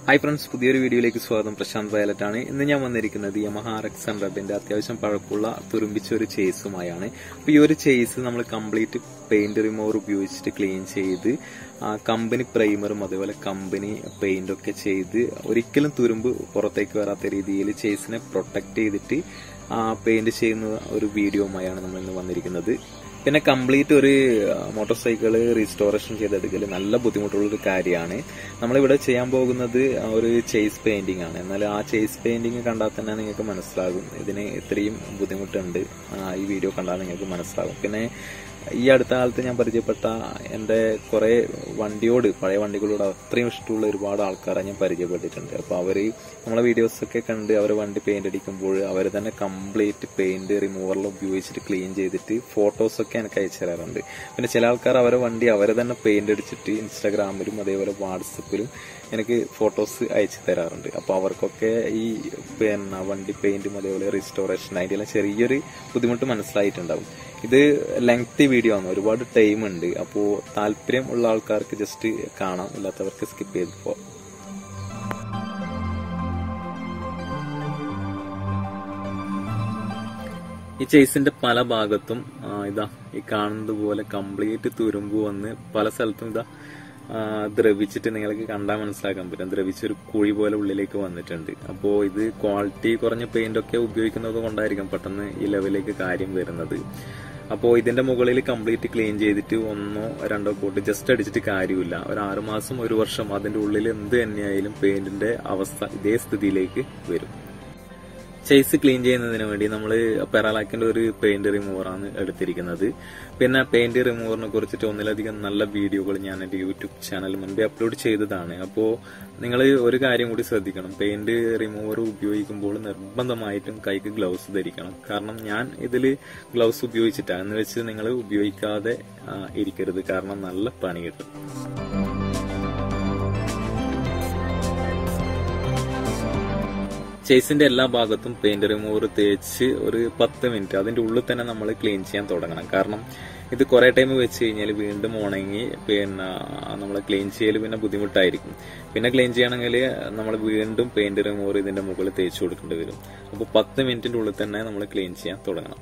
Hi friends, പുതിയൊരു വീഡിയോയിലേക്ക് സ്വാഗതം. പ്രശാന്ത് വയലറ്റാണ്. ഇന്ന് ഞാൻ വന്നിരിക്കുന്നത് Yamaha rx100ന്റെ അത്യാവശ്യം പഴക്കമുള്ള തുരുമ്പിച്ച ഒരു ചേസുമായാണ്. അപ്പോൾ ഈ ഒരു ചേസ് നമ്മൾ കംപ്ലീറ്റ് പെയിന്റ് റിമൂവർ ഉപയോഗിച്ചിട്ട് ക്ലീൻ ചെയ്ത് കമ്പനി പ്രൈമറും അതുപോലെ കമ്പനി പെയിന്റ് ഒക്കെ ചെയ്ത് ഒരിക്കലും തുരുമ്പ് പുറത്തേക്ക് വരാത്ത രീതിയിൽ ചേസിനെ പ്രൊട്ടക്ട് ചെയ്തിട്ട് പെയിന്റ് ചെയ്യുന്ന ഒരു വീഡിയോയുമായാണ് നമ്മൾ ഇന്ന് വന്നിരിക്കുന്നത്. പിന്നെ കംപ്ലീറ്റ് ഒരു മോട്ടോർ സൈക്കിൾ റീസ്റ്റോറേഷൻ ചെയ്തെടുക്കൽ നല്ല ബുദ്ധിമുട്ടുള്ളൊരു കാര്യമാണ്. നമ്മളിവിടെ ചെയ്യാൻ പോകുന്നത് ഒരു ചേസ് പെയിന്റിംഗ് ആണ്. എന്നാൽ ആ ചേസ് പെയിന്റിംഗ് കണ്ടാൽ തന്നെ നിങ്ങൾക്ക് മനസ്സിലാകും ഇതിന് ഇത്രയും ബുദ്ധിമുട്ടുണ്ട്. ഈ വീഡിയോ കണ്ടാൽ നിങ്ങൾക്ക് മനസ്സിലാകും. പിന്നെ ഈ അടുത്ത കാലത്ത് ഞാൻ പരിചയപ്പെട്ട എന്റെ കുറെ പഴയ വണ്ടികളോട് അത്രയും ഇഷ്ടമുള്ള ഒരുപാട് ആൾക്കാരെ ഞാൻ പരിചയപ്പെട്ടിട്ടുണ്ട്. അപ്പൊ അവര് നമ്മളെ വീഡിയോസ് ഒക്കെ കണ്ട് അവർ വണ്ടി പെയിന്റ് അടിക്കുമ്പോൾ അവർ തന്നെ കംപ്ലീറ്റ് പെയിന്റ് റിമൂവറിൽ ഉപയോഗിച്ചിട്ട് ക്ലീൻ ചെയ്തിട്ട് ഫോട്ടോസ് ഒക്കെ എനിക്ക് അയച്ചു തരാറുണ്ട്. പിന്നെ ചില ആൾക്കാർ അവരെ വണ്ടി അവരെ തന്നെ പെയിന്റ് അടിച്ചിട്ട് ഇൻസ്റ്റാഗ്രാമിലും അതേപോലെ വാട്സപ്പിലും എനിക്ക് ഫോട്ടോസ് അയച്ചു തരാറുണ്ട്. അപ്പൊ അവർക്കൊക്കെ ഈ വണ്ടി പെയിന്റും അതേപോലെ റീസ്റ്റോറേഷൻ അതിന്റെ ചെറിയൊരു ബുദ്ധിമുട്ട് മനസ്സിലായിട്ടുണ്ടാവും. ഇത് ലെങ്തി വീഡിയോ ആണ്, ഒരുപാട് ടൈം ഉണ്ട്. അപ്പോ താല്പര്യം ഉള്ള ആൾക്കാർക്ക് ജസ്റ്റ് കാണാം, ഇല്ലാത്തവർക്ക് സ്കിപ്പ് ചെയ്ത് പോവാം. ഈ ചേസിന്റെ പല ഭാഗത്തും ഈ കാണുന്നത് പോലെ കംപ്ലീറ്റ് തുരുമ്പ് വന്ന് പല സ്ഥലത്തും ദ്രവിച്ചിട്ട് നിങ്ങൾക്ക് കണ്ടാൽ മനസ്സിലാക്കാൻ പറ്റും. ദ്രവിച്ചൊരു കുഴി പോലെ ഉള്ളിലേക്ക് വന്നിട്ടുണ്ട്. അപ്പോ ഇത് ക്വാളിറ്റി കുറഞ്ഞ പെയിന്റ് ഒക്കെ ഉപയോഗിക്കുന്നത് കൊണ്ടായിരിക്കും പെട്ടെന്ന് ഈ ലെവലിലേക്ക് കാര്യം വരുന്നത്. അപ്പോ ഇതിന്റെ മുകളിൽ കംപ്ലീറ്റ് ക്ലീൻ ചെയ്തിട്ട് 1 or 2 കോട്ട് ജസ്റ്റ് അടിച്ചിട്ട് കാര്യമില്ല. ഒരു 6 മാസം 1 വർഷം അതിന്റെ ഉള്ളിൽ എന്ത് തന്നെയായാലും പെയിന്റിന്റെ അവസ്ഥ ഇതേ സ്ഥിതിയിലേക്ക് വരും. ചേസ് ക്ലീൻ ചെയ്യുന്നതിന് വേണ്ടി നമ്മൾ പെറാലാക്കിന്റെ ഒരു പെയിന്റ് റിമൂവറാണ് എടുത്തിരിക്കുന്നത്. പിന്നെ പെയിന്റ് റിമൂവറിനെ കുറിച്ചിട്ട് ഒന്നിലധികം നല്ല വീഡിയോകൾ ഞാൻ എന്റെ യൂട്യൂബ് ചാനൽ മുൻപേ അപ്ലോഡ് ചെയ്തതാണ്. അപ്പോ നിങ്ങൾ ഒരു കാര്യം കൂടി ശ്രദ്ധിക്കണം, പെയിന്റ് റിമൂവർ ഉപയോഗിക്കുമ്പോൾ നിർബന്ധമായിട്ടും കൈക്ക് ഗ്ലൗസ് ധരിക്കണം. കാരണം ഞാൻ ഇതിൽ ഗ്ലൗസ് ഉപയോഗിച്ചിട്ടാണ് എന്ന് വെച്ച് നിങ്ങൾ ഉപയോഗിക്കാതെ ഇരിക്കരുത്, കാരണം നല്ല പണി കിട്ടും. ചേസിന്റെ എല്ലാ ഭാഗത്തും പെയിന്റ് റിമൂവർ തേച്ച് ഒരു 10 മിനിറ്റ് അതിന്റെ ഉള്ളിൽ തന്നെ നമ്മൾ ക്ലീൻ ചെയ്യാൻ തുടങ്ങണം. കാരണം ഇത് കുറെ ടൈം വെച്ച് കഴിഞ്ഞാൽ വീണ്ടും ഉണങ്ങി പിന്നെ നമ്മൾ ക്ലീൻ ചെയ്യൽ പിന്നെ ബുദ്ധിമുട്ടായിരിക്കും. പിന്നെ ക്ലീൻ ചെയ്യണമെങ്കിൽ നമ്മൾ വീണ്ടും പെയിന്റ് റിമൂവർ ഇതിന്റെ മുകളിൽ തേച്ച് കൊടുക്കേണ്ടി വരും. അപ്പോൾ 10 മിനിറ്റിന്റെ ഉള്ളിൽ തന്നെ നമ്മൾ ക്ലീൻ ചെയ്യാൻ തുടങ്ങണം.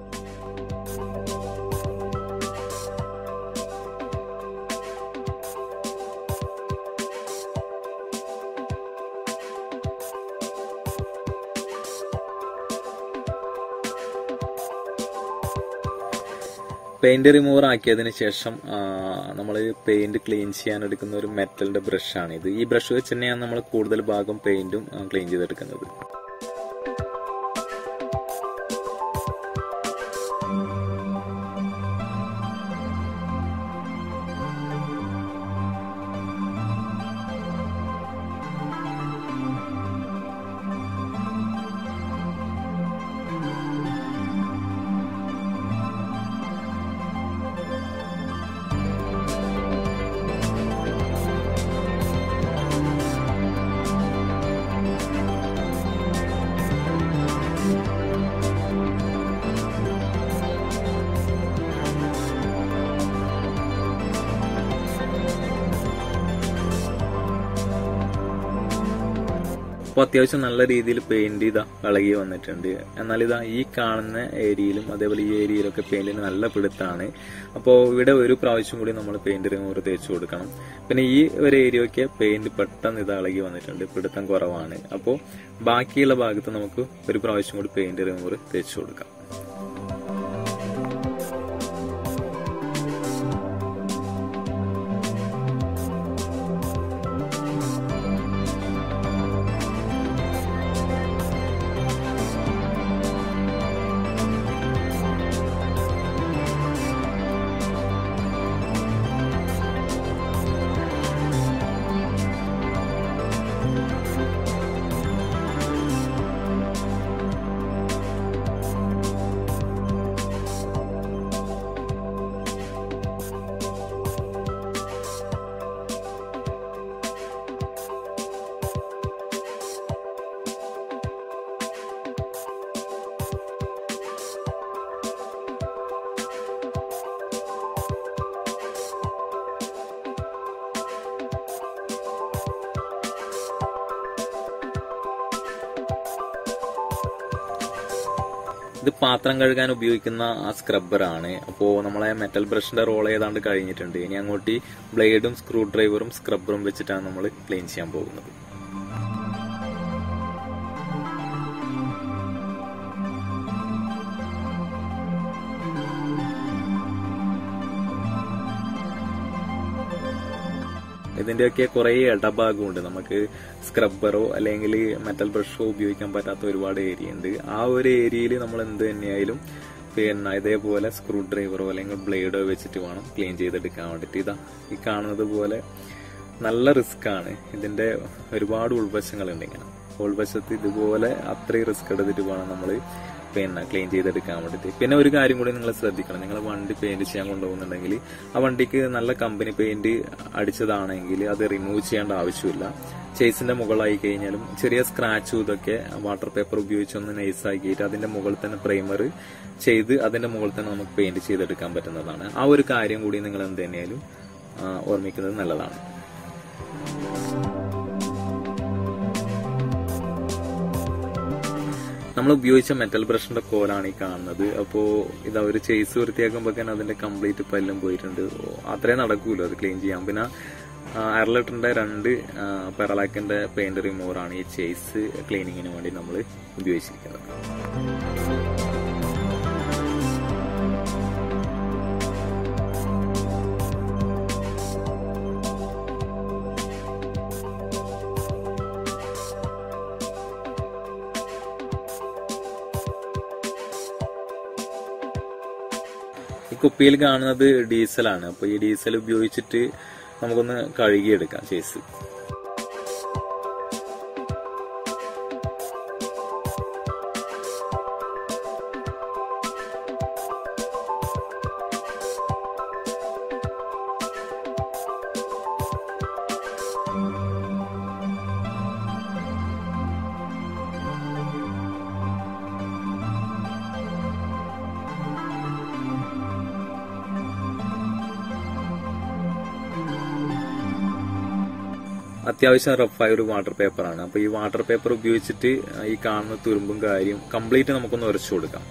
പെയിന്റ് റിമൂവർ ആക്കിയതിന് ശേഷം നമ്മൾ പെയിന്റ് ക്ലീൻ ചെയ്യാൻ എടുക്കുന്ന ഒരു മെറ്റലിന്റെ ബ്രഷാണ് ഇത്. ഈ ബ്രഷ് വെച്ച് തന്നെയാണ് നമ്മൾ കൂടുതൽ ഭാഗം പെയിന്റും ക്ലീൻ ചെയ്തെടുക്കുന്നത്. അപ്പൊ അത്യാവശ്യം നല്ല രീതിയിൽ പെയിന്റ് ഇളകി വന്നിട്ടുണ്ട്. എന്നാൽ ഈ കാണുന്ന ഏരിയയിലും അതേപോലെ ഈ ഏരിയയിലൊക്കെ പെയിന്റിന് നല്ല പിടുത്താണ്. അപ്പോൾ ഇവിടെ ഒരു പ്രാവശ്യം കൂടി നമ്മൾ പെയിന്റ് റിമൂവർ തേച്ച് കൊടുക്കണം. പിന്നെ ഈ ഒരു ഏരിയയൊക്കെ പെയിന്റ് പെട്ടെന്ന് ഇളകി വന്നിട്ടുണ്ട്, പിടുത്തം കുറവാണ്. അപ്പോൾ ബാക്കിയുള്ള ഭാഗത്ത് നമുക്ക് ഒരു പ്രാവശ്യം കൂടി പെയിന്റ് റിമൂവർ തേച്ച് കൊടുക്കാം. ഇത് പാത്രം കഴുകാൻ ഉപയോഗിക്കുന്ന സ്ക്രബ്ബറാണ്. അപ്പോൾ നമ്മളെ മെറ്റൽ ബ്രഷിന്റെ റോൾ ഏതാണ്ട് കഴിഞ്ഞിട്ടുണ്ട്. ഇനി അങ്ങോട്ട് ബ്ലേഡും സ്ക്രൂ ഡ്രൈവറും സ്ക്രബ്ബറും വെച്ചിട്ടാണ് നമ്മൾ ക്ലീൻ ചെയ്യാൻ പോകുന്നത്. ഇതിന്റെയൊക്കെ കുറെ ഇടഭാഗമുണ്ട്. നമുക്ക് സ്ക്രബ്ബറോ അല്ലെങ്കിൽ മെറ്റൽ ബ്രഷോ ഉപയോഗിക്കാൻ പറ്റാത്ത ഒരുപാട് ഏരിയ ഉണ്ട്. ആ ഒരു ഏരിയയിൽ നമ്മൾ എന്ത് തന്നെയായാലും ഇതേപോലെ സ്ക്രൂ ഡ്രൈവറോ അല്ലെങ്കിൽ ബ്ലേഡോ വെച്ചിട്ട് വേണം ക്ലീൻ ചെയ്തെടുക്കാൻ വേണ്ടിട്ട്. ഇതാ ഈ കാണുന്നത് പോലെ നല്ല റിസ്ക് ആണ്. ഇതിന്റെ ഒരുപാട് ഉൾവശങ്ങളുണ്ട്. ഇങ്ങനെ ഉൾവശത്ത് ഇതുപോലെ അത്രയും റിസ്ക് എടുത്തിട്ട് വേണം നമ്മൾ ക്ലീൻ ചെയ്തെടുക്കാൻ വേണ്ടിട്ട്. പിന്നെ ഒരു കാര്യം കൂടി നിങ്ങൾ ശ്രദ്ധിക്കണം. നിങ്ങൾ വണ്ടി പെയിന്റ് ചെയ്യാൻ കൊണ്ടുപോകുന്നുണ്ടെങ്കിൽ ആ വണ്ടിക്ക് നല്ല കമ്പനി പെയിന്റ് അടിച്ചതാണെങ്കിൽ അത് റിമൂവ് ചെയ്യേണ്ട ആവശ്യമില്ല. ചേസിന്റെ മുകളായി കഴിഞ്ഞാലും ചെറിയ സ്ക്രാച്ചും ഇതൊക്കെ വാട്ടർ പേപ്പർ ഉപയോഗിച്ച് ഒന്ന് നൈസ് ആക്കിയിട്ട് അതിന്റെ മുകളിൽ തന്നെ പ്രൈമർ ചെയ്ത് അതിന്റെ മുകളിൽ തന്നെ നമുക്ക് പെയിന്റ് ചെയ്തെടുക്കാൻ പറ്റുന്നതാണ്. ആ ഒരു കാര്യം കൂടി നിങ്ങൾ എന്ത് തന്നെയാലും ഓർമ്മിക്കുന്നത് നല്ലതാണ്. നമ്മൾ ഉപയോഗിച്ച മെറ്റൽ ബ്രഷിന്റെ കോലാണ് ഈ കാണുന്നത്. അപ്പോ ഇതാ ഒരു ചേസ് വൃത്തിയാക്കുമ്പോ അതിന്റെ കംപ്ലീറ്റ് പല്ലും പോയിട്ടുണ്ട്. അത്രേ നടക്കൂലോ അത് ക്ലീൻ ചെയ്യാൻ. പിന്നെ 1/2 ലിറ്ററിന്റെ 2 പെറലാക്കിന്റെ പെയിന്റ് റിമൂവറാണ് ഈ ചേസ് ക്ലീനിങ്ങിന് വേണ്ടി നമ്മൾ ഉപയോഗിച്ചിരിക്കുന്നത്. ഈ കുപ്പിയിൽ കാണുന്നത് ഡീസലാണ്. അപ്പൊ ഈ ഡീസൽ ഉപയോഗിച്ചിട്ട് നമുക്കൊന്ന് കഴുകിയെടുക്കാം ചേസ്. അത്യാവശ്യം റഫായ ഒരു വാട്ടർ പേപ്പറാണ്. അപ്പൊ ഈ വാട്ടർ പേപ്പർ ഉപയോഗിച്ചിട്ട് ഈ കാണുന്ന തുരുമ്പും കാര്യം കംപ്ലീറ്റ് നമുക്കൊന്ന് ഉരച്ചു കൊടുക്കാം.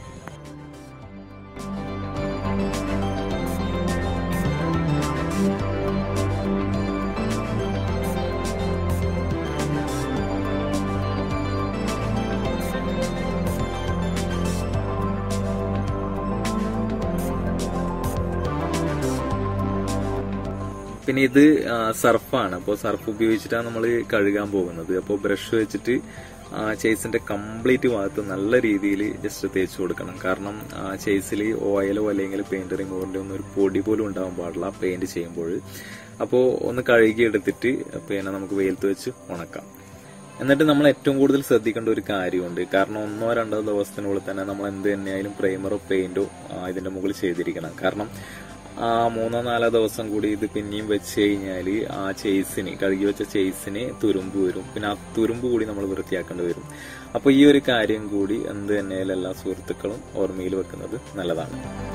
പിന്നെ ഇത് സർഫാണ്. അപ്പോൾ സർഫ് ഉപയോഗിച്ചിട്ടാണ് നമ്മൾ കഴുകാൻ പോകുന്നത്. അപ്പോൾ ബ്രഷ് വെച്ചിട്ട് ചേസിന്റെ കംപ്ലീറ്റ് ഭാഗത്ത് നല്ല രീതിയിൽ ജസ്റ്റ് തേച്ച് കൊടുക്കണം. കാരണം ചേസിൽ ഓയിലോ അല്ലെങ്കിൽ പെയിന്റ് റിമൂവറിന്റെ ഒന്നും ഒരു പൊടി പോലും ഉണ്ടാവാൻ പാടില്ല പെയിന്റ് ചെയ്യുമ്പോൾ. അപ്പോൾ ഒന്ന് കഴുകിയെടുത്തിട്ട് പിന്നെ നമുക്ക് വെയിലത്ത് വെച്ച് ഉണക്കാം. എന്നിട്ട് നമ്മൾ ഏറ്റവും കൂടുതൽ ശ്രദ്ധിക്കേണ്ട ഒരു കാര്യമുണ്ട്. കാരണം 1-2 ദിവസത്തിനുള്ളിൽ തന്നെ നമ്മൾ എന്ത് തന്നെയായാലും പ്രൈമറോ പെയിന്റോ ഇതിന്റെ മുകളിൽ ചെയ്തിരിക്കണം. കാരണം 3-4 ദിവസം കൂടി ഇത് പിന്നെയും വെച്ച് കഴിഞ്ഞാല് ആ ചേസിന് കഴുകി വെച്ച ചേസിന് തുരുമ്പ് വരും. പിന്നെ ആ തുരുമ്പ് കൂടി നമ്മൾ വൃത്തിയാക്കേണ്ടി വരും. അപ്പൊ ഈ ഒരു കാര്യം കൂടി എന്ത് തന്നെയായാലും എല്ലാ സുഹൃത്തുക്കളും ഓർമ്മയിൽ വെക്കുന്നത് നല്ലതാണ്.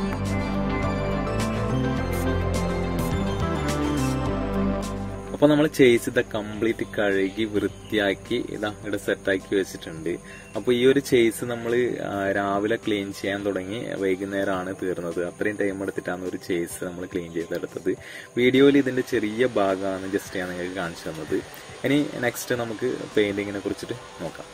അപ്പൊ നമ്മൾ ചേസ് ഇത് കംപ്ലീറ്റ് കഴുകി വൃത്തിയാക്കി ഇതാ ഇവിടെ സെറ്റാക്കി വെച്ചിട്ടുണ്ട്. അപ്പൊ ഈ ഒരു ചേസ് നമ്മൾ രാവിലെ ക്ലീൻ ചെയ്യാൻ തുടങ്ങി വൈകുന്നേരമാണ് തീർന്നത്. അത്രയും ടൈം എടുത്തിട്ടാണ് ഒരു ചേസ് നമ്മൾ ക്ലീൻ ചെയ്തെടുത്തത്. വീഡിയോയിൽ ഇതിന്റെ ചെറിയ ഭാഗമാണ് ജസ്റ്റ് ഞാൻ നിങ്ങൾക്ക് കാണിച്ചു തന്നത്. ഇനി നെക്സ്റ്റ് നമുക്ക് പെയിന്റിങ്ങിനെ കുറിച്ചിട്ട് നോക്കാം.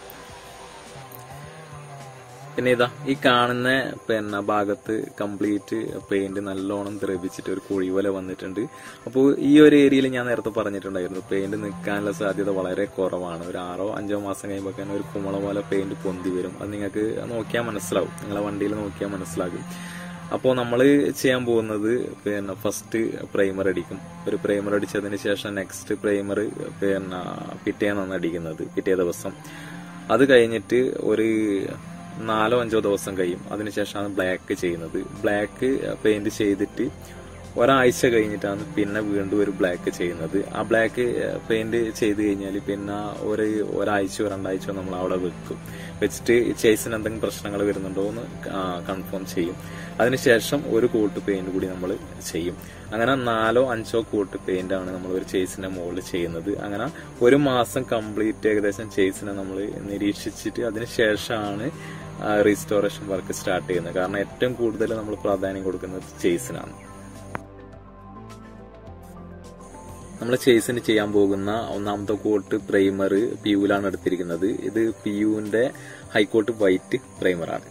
പിന്നെ ഇതാ ഈ കാണുന്ന ഭാഗത്ത് കംപ്ലീറ്റ് പെയിന്റ് നല്ലോണം ദ്രവിച്ചിട്ട് ഒരു കുഴി പോലെ വന്നിട്ടുണ്ട്. അപ്പോൾ ഈ ഒരു ഏരിയയിൽ ഞാൻ നേരത്തെ പറഞ്ഞിട്ടുണ്ടായിരുന്നു പെയിന്റ് നിൽക്കാനുള്ള സാധ്യത വളരെ കുറവാണ്. ഒരു 6-5 മാസം കഴിയുമ്പോൾ ഒരു കുമള പോലെ പെയിന്റ് പൊന്തി വരും. അത് നിങ്ങൾക്ക് നോക്കിയാൽ മനസ്സിലാവും, നിങ്ങളെ വണ്ടിയിൽ നോക്കിയാൽ മനസ്സിലാകും. അപ്പോൾ നമ്മൾ ചെയ്യാൻ പോകുന്നത് ഫസ്റ്റ് പ്രൈമർ അടിക്കും. ഒരു പ്രൈമർ അടിച്ചതിന് ശേഷം നെക്സ്റ്റ് പ്രൈമർ പിറ്റേന്നാണ് അടിക്കുന്നത്, പിറ്റേ ദിവസം. അത് കഴിഞ്ഞിട്ട് ഒരു 4-5 ദിവസം കഴിയും. അതിനുശേഷമാണ് ബ്ലാക്ക് ചെയ്യുന്നത്. ബ്ലാക്ക് പെയിന്റ് ചെയ്തിട്ട് ഒരാഴ്ച കഴിഞ്ഞിട്ടാണ് പിന്നെ വീണ്ടും ഒരു ബ്ലാക്ക് ചെയ്യുന്നത്. ആ ബ്ലാക്ക് പെയിന്റ് ചെയ്ത് കഴിഞ്ഞാൽ പിന്നെ ഒരാഴ്ചയോ 2 ആഴ്ചയോ നമ്മൾ അവിടെ വെച്ചിട്ട് ചേസിന് എന്തെങ്കിലും പ്രശ്നങ്ങൾ വരുന്നുണ്ടോ എന്ന് കൺഫേം ചെയ്യും. അതിനുശേഷം ഒരു കോട്ട് പെയിന്റ് കൂടി നമ്മൾ ചെയ്യും. അങ്ങനെ 4 or 5 കോട്ട് പെയിന്റ് ആണ് നമ്മൾ ഒരു ചേസിന്റെ മുകളിൽ ചെയ്യുന്നത്. അങ്ങനെ 1 മാസം കംപ്ലീറ്റ് ഏകദേശം ചേസിനെ നമ്മൾ നിരീക്ഷിച്ചിട്ട് അതിനുശേഷമാണ് റീസ്റ്റോറേഷൻ വർക്ക് സ്റ്റാർട്ട് ചെയ്യുന്നത്. കാരണം ഏറ്റവും കൂടുതൽ നമ്മൾ പ്രാധാന്യം കൊടുക്കുന്നത് ചേസിനാണ്. നമ്മൾ ചേസിന് ചെയ്യാൻ പോകുന്ന 1ാമത്തെ കോട്ട് പ്രൈമർ പിയുലാണ് എടുത്തിരിക്കുന്നത്. ഇത് പിയുവിന്റെ ഹൈക്കോട്ട് വൈറ്റ് പ്രൈമറാണ്.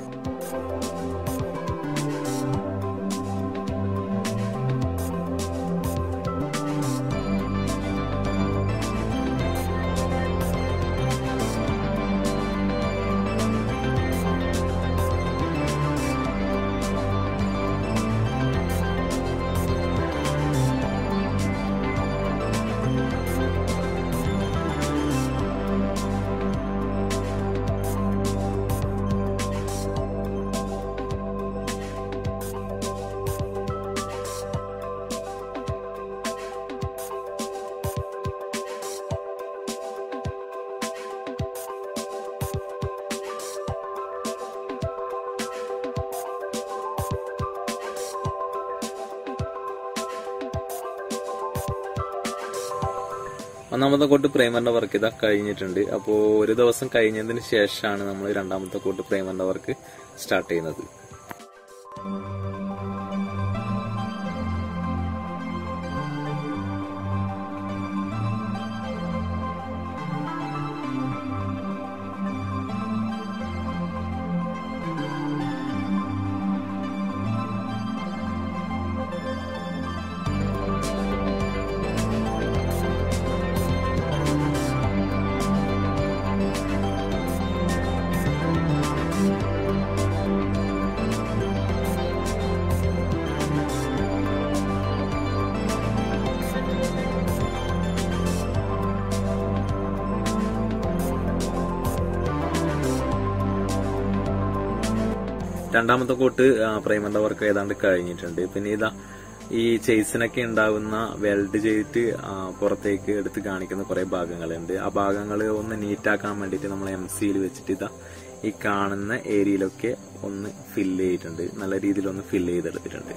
ഒന്നാമത്തെ കോട്ട് പ്രൈമറിന്റെ വർക്ക് ഇതാ കഴിഞ്ഞിട്ടുണ്ട്. അപ്പോൾ ഒരു ദിവസം കഴിഞ്ഞതിന് ശേഷമാണ് നമ്മൾ 2ാമത്തെ കോട്ട് പ്രൈമറിന്റെ വർക്ക് സ്റ്റാർട്ട് ചെയ്യുന്നത്. രണ്ടാമത്തെ കോട്ട് പ്രൈമറിന്റെ വർക്ക് ഏതാണ്ട് കഴിഞ്ഞിട്ടുണ്ട്. പിന്നെ ഇതാ ഈ ചേസിനൊക്കെ ഉണ്ടാവുന്ന വെൽഡ് ചെയ്തിട്ട് പുറത്തേക്ക് എടുത്ത് കാണിക്കുന്ന കുറെ ഭാഗങ്ങളുണ്ട്. ആ ഭാഗങ്ങൾ ഒന്ന് നീറ്റാക്കാൻ വേണ്ടിയിട്ട് നമ്മൾ MC വെച്ചിട്ട് ഇതാ ഈ കാണുന്ന ഏരിയയിലൊക്കെ ഒന്ന് ഫില്ല് ചെയ്തിട്ടുണ്ട്. നല്ല രീതിയിൽ ഒന്ന് ഫില്ല് ചെയ്തെടുത്തിട്ടുണ്ട്.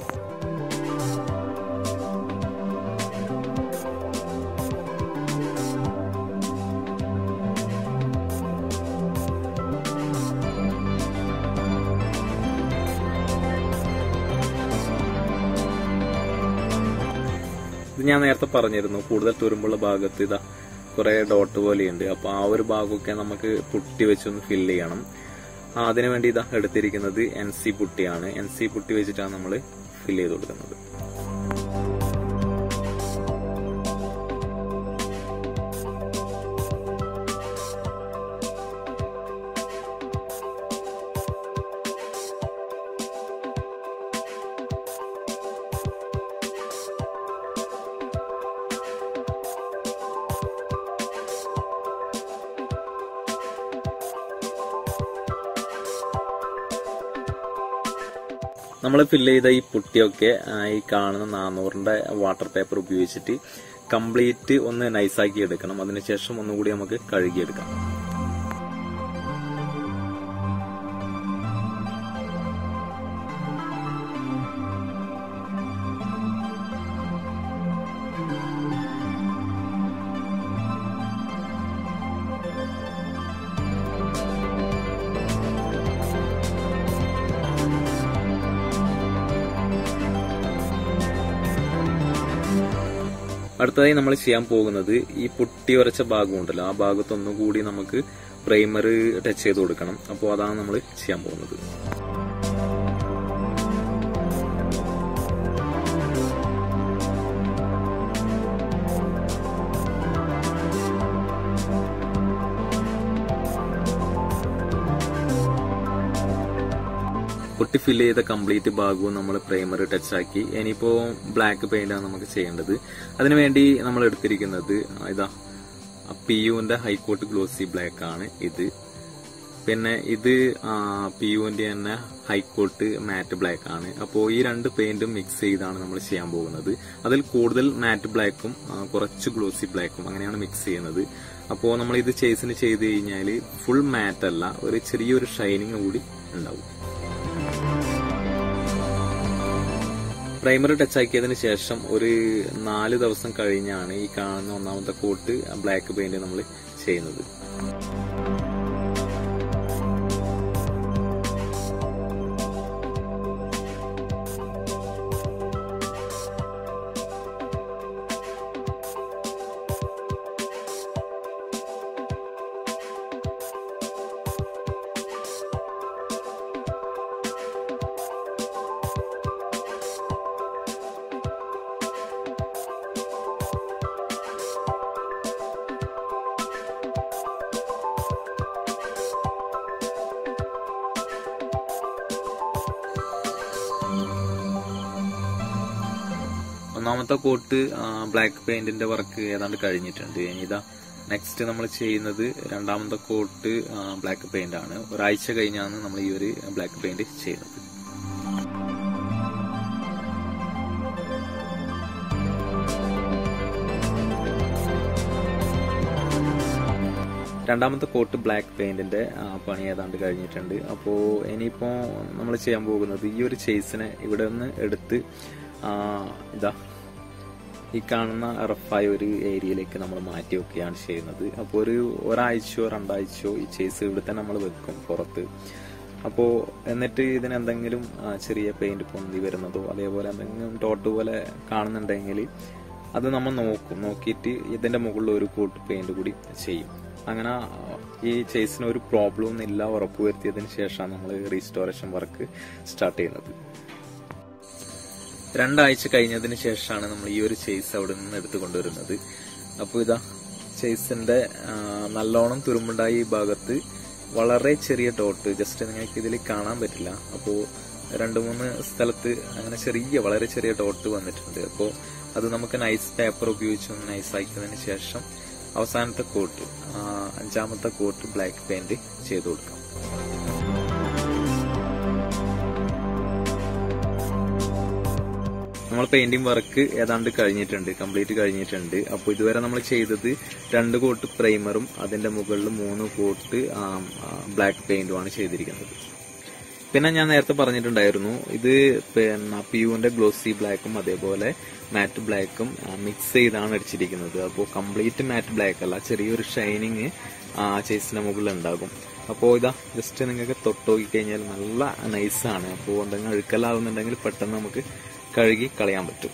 ഇത് ഞാൻ നേരത്തെ പറഞ്ഞിരുന്നു, കൂടുതൽ തുരുമ്പുള്ള ഭാഗത്ത് ഇതാ കുറെ ഡോട്ട് പോലെയുണ്ട്. അപ്പൊ ആ ഒരു ഭാഗമൊക്കെ നമുക്ക് പുട്ടി വെച്ചൊന്ന് ഫില്ല് ചെയ്യണം. അതിനുവേണ്ടി ഇതാ എടുത്തിരിക്കുന്നത് NC പുട്ടിയാണ്. NC പുട്ടി വെച്ചിട്ടാണ് നമ്മൾ ഫില്ല് ചെയ്ത് കൊടുക്കുന്നത്. നമ്മൾ ഫില്ല് ചെയ്ത ഈ പുട്ടിയൊക്കെ ഈ കാണുന്ന 400ന്റെ വാട്ടർ പേപ്പർ ഉപയോഗിച്ചിട്ട് കംപ്ലീറ്റ് ഒന്ന് നൈസാക്കി എടുക്കണം. അതിനുശേഷം ഒന്നുകൂടി നമുക്ക് കഴുകിയെടുക്കാം. അടുത്തതായി നമ്മൾ ചെയ്യാൻ പോകുന്നത് ഈ പുട്ടി ഉരച്ച ഭാഗമുണ്ടല്ലോ, ആ ഭാഗത്തൊന്നുകൂടി നമുക്ക് പ്രൈമർ ടച്ച് ചെയ്ത് കൊടുക്കണം. അപ്പോൾ അതാണ് നമ്മൾ ചെയ്യാൻ പോകുന്നത്. പുട്ടി ഫില്ല് ചെയ്ത കംപ്ലീറ്റ് ഭാഗവും നമ്മൾ പ്രൈമർ ടച്ച് ആക്കി. ഇനിയിപ്പോ ബ്ലാക്ക് പെയിന്റ് ആണ് നമുക്ക് ചെയ്യേണ്ടത്. അതിനുവേണ്ടി നമ്മൾ എടുത്തിരിക്കുന്നത് ഇതാ പിയുവിന്റെ ഹൈക്കോട്ട് ഗ്ലോസി ബ്ലാക്ക് ആണ് ഇത്. പിന്നെ ഇത് പിയുവിന്റെ തന്നെ ഹൈക്കോട്ട് മാറ്റ് ബ്ലാക്ക് ആണ്. അപ്പോൾ ഈ രണ്ട് പെയിന്റും മിക്സ് ചെയ്താണ് നമ്മൾ ചെയ്യാൻ പോകുന്നത്. അതിൽ കൂടുതൽ മാറ്റ് ബ്ലാക്കും കുറച്ച് ഗ്ലോസി ബ്ലാക്കും അങ്ങനെയാണ് മിക്സ് ചെയ്യുന്നത്. അപ്പോൾ നമ്മൾ ഇത് ചേസിന് ചെയ്ത് കഴിഞ്ഞാൽ ഫുൾ മാറ്റ് അല്ല, ഒരു ചെറിയൊരു ഷൈനിങ് കൂടി ഉണ്ടാവും. പ്രൈമർ ടച്ച് ആക്കിയതിന് ശേഷം ഒരു 4 ദിവസം കഴിഞ്ഞാണ് ഈ കാണുന്ന ഒന്നാമത്തെ കോട്ട് ബ്ലാക്ക് പെയിന്റ് നമ്മൾ ചെയ്യുന്നത്. ഒന്നാമത്തെ കോട്ട് ബ്ലാക്ക് പെയിന്റിന്റെ വർക്ക് ഏതാണ്ട് കഴിഞ്ഞിട്ടുണ്ട്. ഇനി ഇതാ നെക്സ്റ്റ് നമ്മൾ ചെയ്യുന്നത് രണ്ടാമത്തെ കോട്ട് ബ്ലാക്ക് പെയിന്റ് ആണ്. ഒരാഴ്ച കഴിഞ്ഞാണ് നമ്മൾ ഈ ഒരു ബ്ലാക്ക് പെയിന്റ് ചെയ്യുന്നത്. രണ്ടാമത്തെ കോട്ട് ബ്ലാക്ക് പെയിന്റിന്റെ പണി ഏതാണ്ട് കഴിഞ്ഞിട്ടുണ്ട്. അപ്പോൾ ഇനിയിപ്പോ നമ്മൾ ചെയ്യാൻ പോകുന്നത് ഈ ഒരു ചേസിനെ ഇവിടെ നിന്ന് എടുത്ത് ഇതാ ഈ കാണുന്ന റഫായ ഒരു ഏരിയയിലേക്ക് നമ്മൾ മാറ്റി വെക്കുകയാണ് ചെയ്യുന്നത്. അപ്പോൾ ഒരാഴ്ചയോ 2 ആഴ്ചയോ ഈ ചേസ് ഇവിടെ തന്നെ നമ്മൾ വെക്കും പുറത്ത്. അപ്പോൾ എന്നിട്ട് ഇതിനെന്തെങ്കിലും ചെറിയ പെയിന്റ് പൊന്തി വരുന്നതോ അതേപോലെ എന്തെങ്കിലും ഡോട്ട് പോലെ കാണുന്നുണ്ടെങ്കിൽ അത് നമ്മൾ നോക്കിയിട്ട് ഇതിന്റെ മുകളിൽ ഒരു കോട്ട് പെയിന്റ് കൂടി ചെയ്യും. അങ്ങനെ ഈ ചേസിന് ഒരു പ്രോബ്ലം ഇല്ല ഉറപ്പുവരുത്തിയതിന് ശേഷമാണ് നമ്മൾ റീസ്റ്റോറേഷൻ വർക്ക് സ്റ്റാർട്ട് ചെയ്യുന്നത്. 2 ആഴ്ച കഴിഞ്ഞതിന് ശേഷമാണ് നമ്മൾ ഈ ഒരു ചേസ് അവിടെ നിന്ന് എടുത്തു കൊണ്ടുവരുന്നത്. അപ്പോൾ ഇതാ ചേസിന്റെ നല്ലോണം തുരുമ്പുണ്ടായ ഈ ഭാഗത്ത് വളരെ ചെറിയ ഡോട്ട് ജസ്റ്റ് നിങ്ങൾക്ക് ഇതിൽ കാണാൻ പറ്റില്ല. അപ്പോൾ 2-3 സ്ഥലത്ത് അങ്ങനെ വളരെ ചെറിയ ഡോട്ട് വന്നിട്ടുണ്ട്. അപ്പോൾ അത് നമുക്ക് നൈസ് പേപ്പർ ഉപയോഗിച്ച് ഒന്ന് നൈസ് ആക്കിയതിന് ശേഷം അവസാനത്തെ കോട്ട് 5ാമത്തെ കോട്ട് ബ്ലാക്ക് പെയിന്റ് ചെയ്ത് കൊടുക്കാം. നമ്മൾ പെയിന്റിംഗ് വർക്ക് ഏതാണ്ട് കഴിഞ്ഞിട്ടുണ്ട്, കംപ്ലീറ്റ് കഴിഞ്ഞിട്ടുണ്ട്. അപ്പോൾ ഇതുവരെ നമ്മൾ ചെയ്തത് 2 കോട്ട് പ്രൈമറും അതിന്റെ മുകളിൽ 3 കോട്ട് ബ്ലാക്ക് പെയിന്റുമാണ് ചെയ്തിരിക്കുന്നത്. പിന്നെ ഞാൻ നേരത്തെ പറഞ്ഞിട്ടുണ്ടായിരുന്നു ഇത് പിന്നെ പിയുവിന്റെ ഗ്ലോസി ബ്ലാക്കും അതേപോലെ മാറ്റ് ബ്ലാക്കും മിക്സ് ചെയ്താണ് അടിച്ചിരിക്കുന്നത്. അപ്പോൾ കംപ്ലീറ്റ് മാറ്റ് ബ്ലാക്ക് അല്ല, ചെറിയൊരു ഷൈനിങ് ചേസിന്റെ മുകളിൽ ഉണ്ടാകും. അപ്പോൾ ഇതാ ജസ്റ്റ് നിങ്ങൾക്ക് തൊട്ടുനോക്കി കഴിഞ്ഞാൽ നല്ല നൈസാണ്. അപ്പോൾ എന്തെങ്കിലും അഴുക്കലാവുന്നുണ്ടെങ്കിൽ പെട്ടെന്ന് നമുക്ക് കഴുകി കളയാൻ പറ്റും.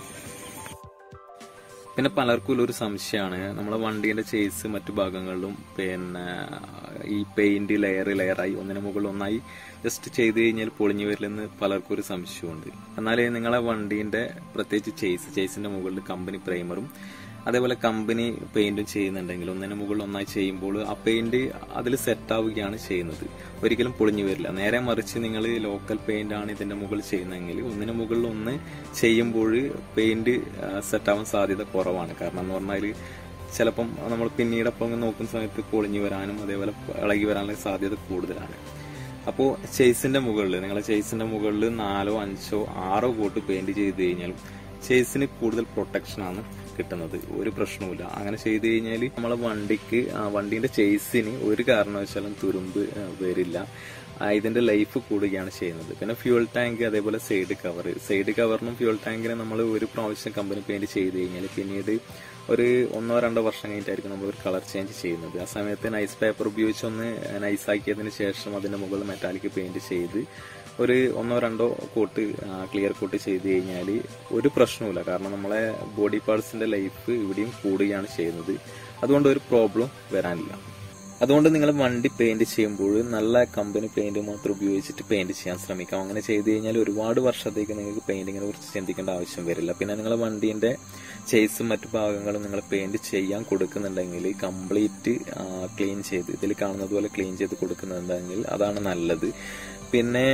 പിന്നെ പലർക്കും ഒരു സംശയമാണ് നമ്മളെ വണ്ടീന്റെ ചേസ് മറ്റു ഭാഗങ്ങളിലും പിന്നെ ഈ പെയിന്റ് ലെയറായി ഒന്നിനു മുകളിൽ ഒന്നായി ജസ്റ്റ് ചെയ്ത് കഴിഞ്ഞാൽ പൊളിഞ്ഞു വരില്ലെന്ന് പലർക്കും ഒരു സംശയമുണ്ട്. എന്നാൽ നിങ്ങളെ വണ്ടീന്റെ പ്രത്യേകിച്ച് ചേസിന്റെ മുകളിൽ കമ്പനി പ്രൈമറും അതേപോലെ കമ്പനി പെയിന്റും ചെയ്യുന്നുണ്ടെങ്കിൽ ഒന്നിനു മുകളിൽ ഒന്നായി ചെയ്യുമ്പോൾ ആ പെയിന്റ് അതിൽ സെറ്റ് ആവുകയാണ് ചെയ്യുന്നത്, ഒരിക്കലും പൊളിഞ്ഞു വരില്ല. നേരെ മറിച്ച് നിങ്ങൾ ലോക്കൽ പെയിന്റ് ആണ് ഇതിന്റെ മുകളിൽ ചെയ്യുന്നതെങ്കിൽ ഒന്നിനു മുകളിൽ ഒന്ന് ചെയ്യുമ്പോൾ പെയിന്റ് സെറ്റ് ആവാൻ സാധ്യത കുറവാണ്. കാരണം എന്ന് പറഞ്ഞാൽ ചിലപ്പം നമ്മൾ പിന്നീടപ്പം നോക്കുന്ന സമയത്ത് പൊളിഞ്ഞു വരാനും അതേപോലെ ഇളകി വരാനുള്ള സാധ്യത കൂടുതലാണ്. അപ്പോൾ ചേസിന്റെ മുകളിൽ നിങ്ങളെ ചേസിന്റെ മുകളിൽ 4, 5, 6 കോട്ട് പെയിന്റ് ചെയ്ത് കഴിഞ്ഞാൽ ചേസിന് കൂടുതൽ പ്രൊട്ടക്ഷനാണ് കിട്ടുന്നത്, ഒരു പ്രശ്നവുമില്ല. അങ്ങനെ ചെയ്ത് കഴിഞ്ഞാൽ നമ്മളെ വണ്ടീന്റെ ചേസിന് ഒരു കാരണവശാലും തുരുമ്പ് വരില്ല, ഇതിന്റെ ലൈഫ് കൂടുകയാണ് ചെയ്യുന്നത്. പിന്നെ ഫ്യൂൽ ടാങ്ക് അതേപോലെ സൈഡ് കവറിനും ഫ്യൂൽ ടാങ്കിനും നമ്മൾ ഒരു പ്രാവശ്യം കമ്പനി പെയിന്റ് ചെയ്ത് കഴിഞ്ഞാൽ പിന്നീട് ഒരു 1-2 വർഷം കഴിഞ്ഞിട്ടായിരിക്കും നമ്മൾ ഒരു കളർ ചേഞ്ച് ചെയ്യുന്നത്. ആ സമയത്ത് നൈസ് പേപ്പർ ഉപയോഗിച്ച് ഒന്ന് നൈസാക്കിയതിന് ശേഷം അതിന്റെ മുകളിൽ മെറ്റാലിക് പെയിന്റ് ചെയ്ത് ഒരു 1-2 കോട്ട് ക്ലിയർ കോട്ട് ചെയ്ത് കഴിഞ്ഞാൽ ഒരു പ്രശ്നവുമില്ല. കാരണം നമ്മളെ ബോഡി പാർട്സിന്റെ ലൈഫ് ഇവിടെയും കൂടുകയാണ് ചെയ്യുന്നത്, അതുകൊണ്ട് ഒരു പ്രോബ്ലം വരാനില്ല. അതുകൊണ്ട് നിങ്ങൾ വണ്ടി പെയിന്റ് ചെയ്യുമ്പോൾ നല്ല കമ്പനി പെയിന്റ് മാത്രം ഉപയോഗിച്ചിട്ട് പെയിന്റ് ചെയ്യാൻ ശ്രമിക്കാം. അങ്ങനെ ചെയ്ത് കഴിഞ്ഞാൽ ഒരുപാട് വർഷത്തേക്ക് നിങ്ങൾക്ക് പെയിന്റിങ്ങിനെ കുറിച്ച് ചിന്തിക്കേണ്ട ആവശ്യം വരില്ല. പിന്നെ നിങ്ങൾ വണ്ടീന്റെ ചേസും മറ്റു ഭാഗങ്ങളും നിങ്ങൾ പെയിന്റ് ചെയ്യാൻ കൊടുക്കുന്നുണ്ടെങ്കിൽ കംപ്ലീറ്റ് ക്ലീൻ ചെയ്ത് ഇതിൽ കാണുന്നത് പോലെ ക്ലീൻ ചെയ്ത് കൊടുക്കുന്നുണ്ടെങ്കിൽ അതാണ് നല്ലത്. പിന്നെ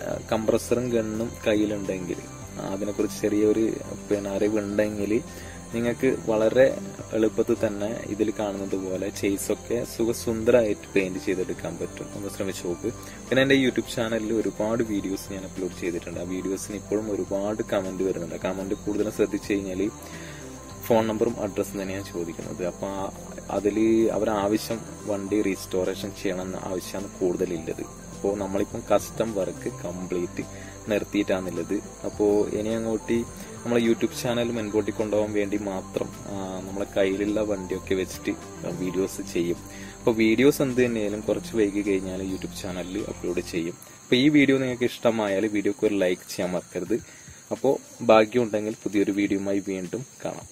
കംപ്രസറും ഗണ്ണും കയ്യിലുണ്ടെങ്കിൽ അതിനെക്കുറിച്ച് ചെറിയൊരു അറിവുണ്ടെങ്കിൽ നിങ്ങൾക്ക് വളരെ എളുപ്പത്തിൽ തന്നെ ഇതിൽ കാണുന്നത് പോലെ ചേസൊക്കെ സുഖസുന്ദരമായിട്ട് പെയിന്റ് ചെയ്തെടുക്കാൻ പറ്റും. ഒന്ന് ശ്രമിച്ചു നോക്ക്. പിന്നെ എന്റെ യൂട്യൂബ് ചാനലിൽ ഒരുപാട് വീഡിയോസ് ഞാൻ അപ്ലോഡ് ചെയ്തിട്ടുണ്ട്. ആ വീഡിയോസിന് ഇപ്പോഴും ഒരുപാട് കമന്റ് വരുന്നുണ്ട്. കമന്റ് കൂടുതലും ശ്രദ്ധിച്ചു കഴിഞ്ഞാൽ ഫോൺ നമ്പറും അഡ്രസ്സും തന്നെയാണ് ചോദിക്കുന്നത്. അപ്പൊ അതില് അവരാവശ്യം വണ്ടി റീസ്റ്റോറേഷൻ ചെയ്യണമെന്ന ആവശ്യമാണ് കൂടുതലുള്ളത്. അപ്പോൾ നമ്മളിപ്പം കസ്റ്റം വർക്ക് കംപ്ലീറ്റ് നിർത്തിയിട്ടാണുള്ളത്. അപ്പോൾ ഇനി അങ്ങോട്ട് നമ്മളെ യൂട്യൂബ് ചാനൽ മുൻപോട്ട് കൊണ്ടുപോകാൻ വേണ്ടി മാത്രം നമ്മളെ കയ്യിലുള്ള വണ്ടിയൊക്കെ വെച്ചിട്ട് വീഡിയോസ് ചെയ്യും. അപ്പോൾ വീഡിയോസ് എന്ത് തന്നെയായാലും കുറച്ച് വൈകി കഴിഞ്ഞാൽ യൂട്യൂബ് ചാനലിൽ അപ്ലോഡ് ചെയ്യും. അപ്പോൾ ഈ വീഡിയോ നിങ്ങൾക്ക് ഇഷ്ടമായാൽ വീഡിയോക്ക് ഒരു ലൈക്ക് ചെയ്യാൻ മറക്കരുത്. അപ്പോൾ ഭാഗ്യമുണ്ടെങ്കിൽ പുതിയൊരു വീഡിയോയുമായി വീണ്ടും കാണാം.